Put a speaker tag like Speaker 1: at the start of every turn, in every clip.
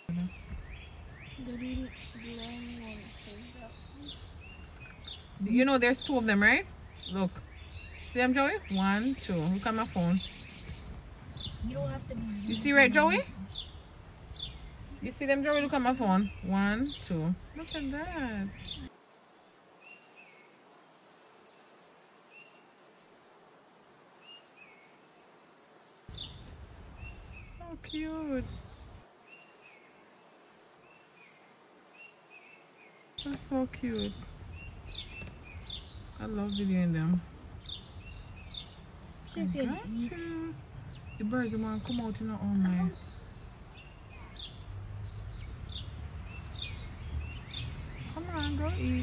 Speaker 1: You know there's two of them, right? Look. See them, Joey? One, two. Look at my phone.
Speaker 2: You don't have to be.
Speaker 1: You see right, Joey? You see them, Joey? Look at my phone. One, two. Look at that. So cute. That's so cute. I love videoing them. Gotcha. The birds want to come out in our own way. Come on, go eat.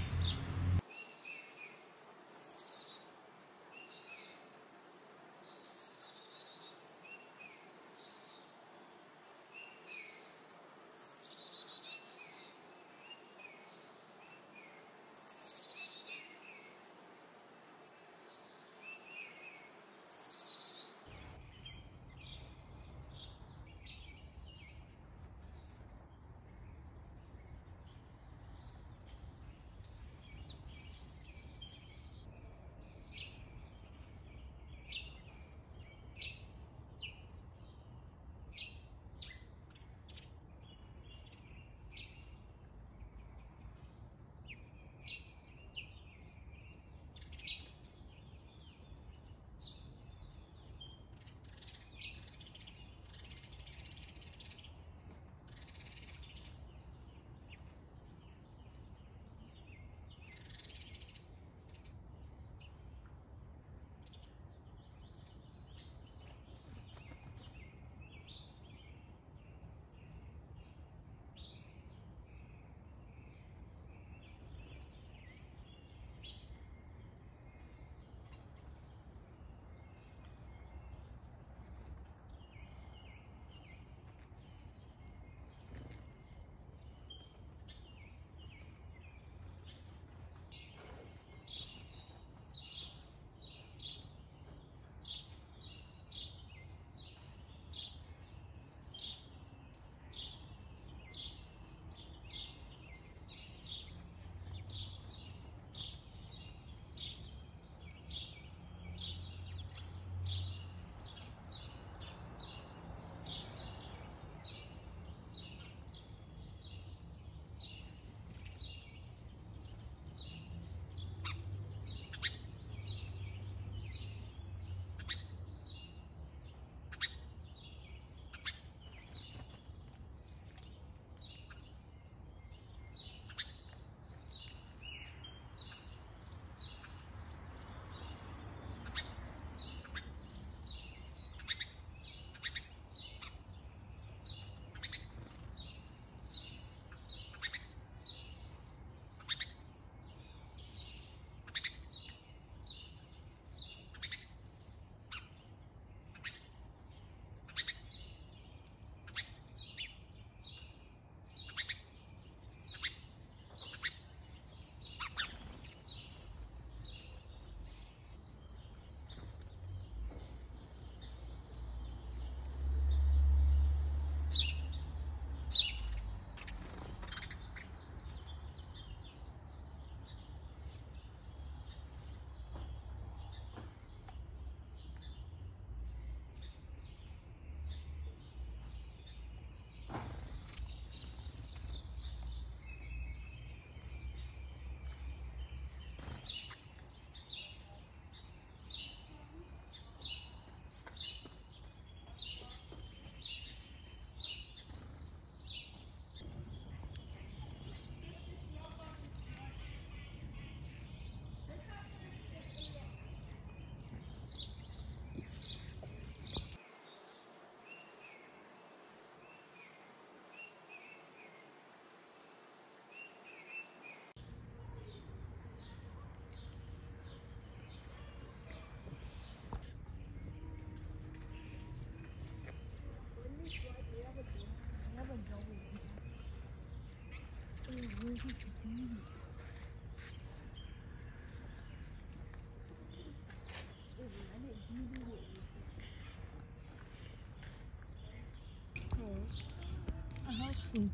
Speaker 2: food.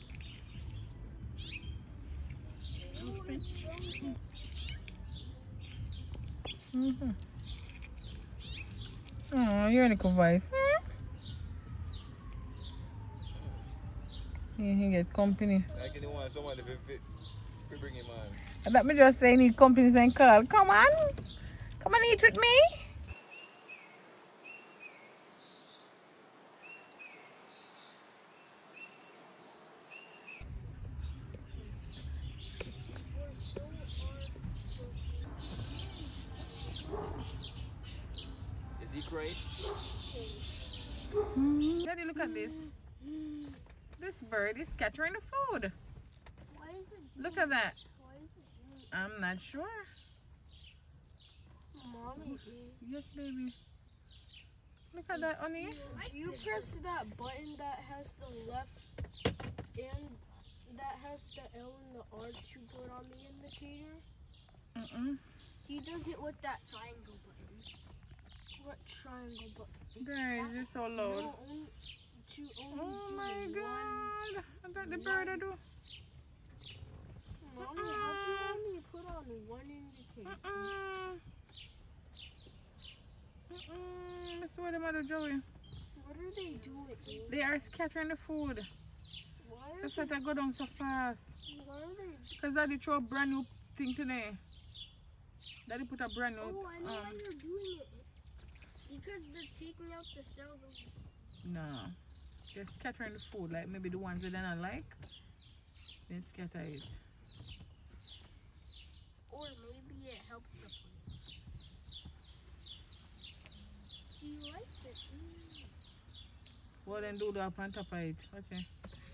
Speaker 2: Oh, it's frozen.
Speaker 1: Oh, you're a little voice. He get company.
Speaker 3: Like you want someone to bring him on.
Speaker 1: I thought me just say need companies and call. Come on. Come and eat with me.
Speaker 3: Is he crying?
Speaker 1: Daddy, look at this. This bird is scattering the food.
Speaker 2: Why is it?
Speaker 1: Look at that.
Speaker 2: Why is it doing?
Speaker 1: I'm not sure.
Speaker 2: Mommy,
Speaker 1: Yes, baby. Look at that, honey.
Speaker 2: do you press that button that has the left and that has the L and the R to put on the indicator? He does it with that triangle button. What triangle button?
Speaker 1: Guys, you're so loud.
Speaker 2: No, only
Speaker 1: Oh
Speaker 2: do
Speaker 1: my
Speaker 2: one.
Speaker 1: god. I thought the bird I do.
Speaker 2: Mommy, how'd you only put on one indicator?
Speaker 1: That's what the mother Joey.
Speaker 2: What are they doing?
Speaker 1: They are scattering the food.
Speaker 2: Why are
Speaker 1: That's why they go down so fast.
Speaker 2: Why are they?
Speaker 1: Because Daddy throw a brand new thing today. Daddy put a brand new
Speaker 2: Oh, I know why you're doing it. Because they're taking out the cells of the seeds.
Speaker 1: no. They're scattering the food, like maybe the ones that they don't like. Then scatter it.
Speaker 2: Or maybe it helps the plants. Do you like it?
Speaker 1: Well then do that up on top of it. Okay.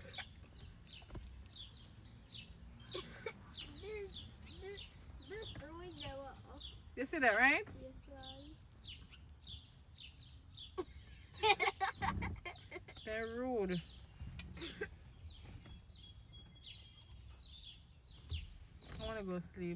Speaker 2: They're throwing them up.
Speaker 1: You see that, right?
Speaker 2: Yes,
Speaker 1: They're rude. I want to go sleep.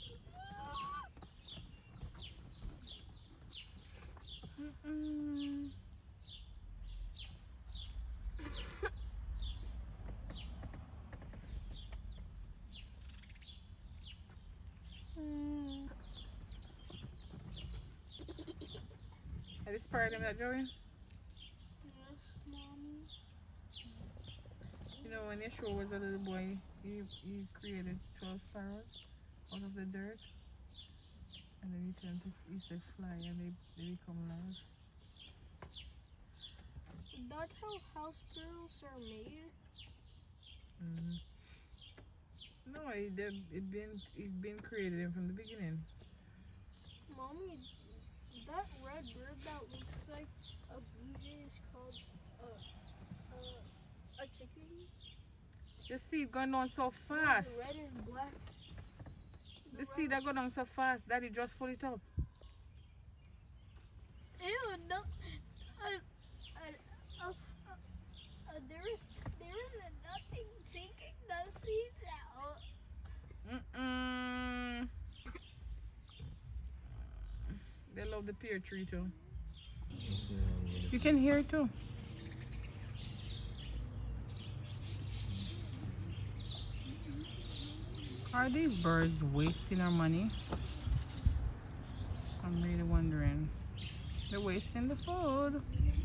Speaker 1: Are this part of them that Joey?
Speaker 2: Yes, Mommy.
Speaker 1: You know, when Yeshua was a little boy, he created 12 sparrows out of the dirt. And then he said fly and they become alive.
Speaker 2: That's how house sparrows are made.
Speaker 1: No, it been created from the beginning.
Speaker 2: Mommy, that red bird that looks like a blue jay is called a chickadee.
Speaker 1: The seed going down so fast.
Speaker 2: Red and black.
Speaker 1: The seed that go down so fast, Daddy just pull it up.
Speaker 2: Ew, no. There is nothing taking the seeds out.
Speaker 1: They love the pear tree too. You can hear it too. Are these birds wasting our money? I'm really wondering. They're wasting the food.